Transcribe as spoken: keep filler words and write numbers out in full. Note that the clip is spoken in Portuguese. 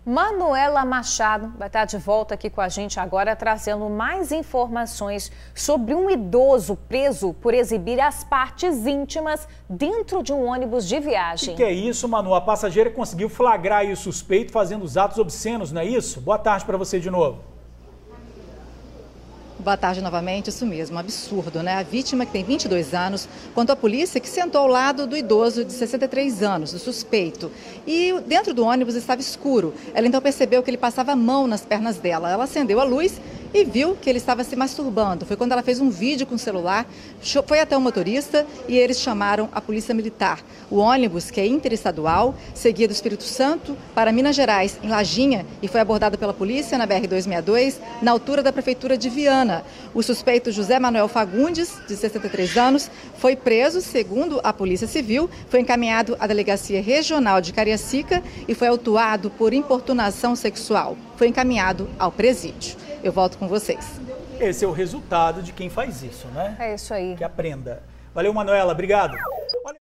Manuela Machado vai estar de volta aqui com a gente agora, trazendo mais informações sobre um idoso preso por exibir as partes íntimas dentro de um ônibus de viagem. O que é isso, Manu? A passageira conseguiu flagrar aí o suspeito fazendo os atos obscenos, não é isso? Boa tarde para você de novo. Boa tarde novamente, isso mesmo, um absurdo, né? A vítima, que tem vinte e dois anos, contou à polícia que sentou ao lado do idoso de sessenta e três anos, do suspeito. E dentro do ônibus estava escuro. Ela então percebeu que ele passava a mão nas pernas dela. Ela acendeu a luz e viu que ele estava se masturbando. Foi quando ela fez um vídeo com o celular, foi até o motorista e eles chamaram a polícia militar. O ônibus, que é interestadual, seguia do Espírito Santo para Minas Gerais, em Lajinha, e foi abordado pela polícia na B R duzentos e sessenta e dois, na altura da prefeitura de Viana. O suspeito José Manuel Fagundes, de sessenta e três anos, foi preso, segundo a Polícia Civil, foi encaminhado à Delegacia Regional de Cariacica e foi autuado por importunação sexual. Foi encaminhado ao presídio. Eu volto com vocês. Esse é o resultado de quem faz isso, né? É isso aí. Que aprenda. Valeu, Manuela. Obrigado. Olha...